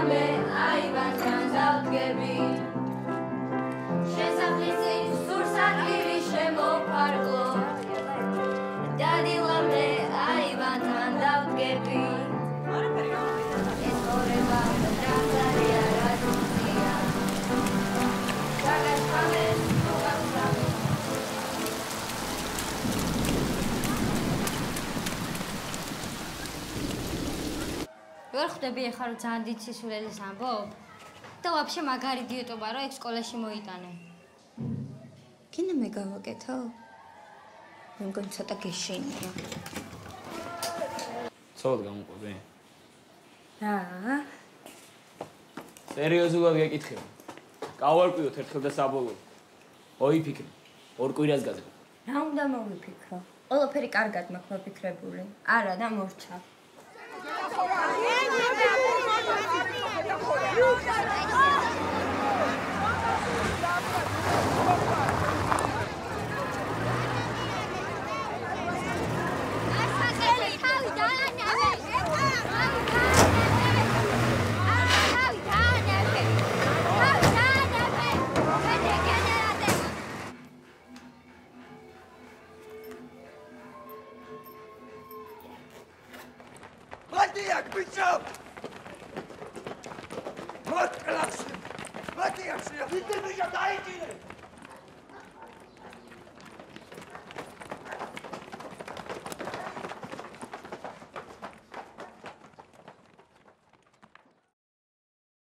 me აივანთან დავდგები შესახიზით სურსათივი შემოფარგლო დადილა მე აივანთან დავდგები ეს ხორება დრამზარი არაზუსტია გაგაშხამეს მოგავსავე ვერ ხვდები ახლა რომ ძალიან დიდ სისულელეს ამბობ და ვაფშე მაგარი დიეტობა რომ ეგ სკოლაში მოიტანე. კინო მე გავაკეთო? მე მგონი ცოტა გეშინია. ცოტა გამოყვები? რა? სერიოზულად გეკითხები. გავარკვიოთ ერთხელ და საბოლოოდ. მოიფიქრე. ორ კვირას გაზრდა. რა უნდა მოვიფიქრო? ყველაფერი კარგად მაქვს მოფიქრებული. არა და მორჩა. Matias, Matias,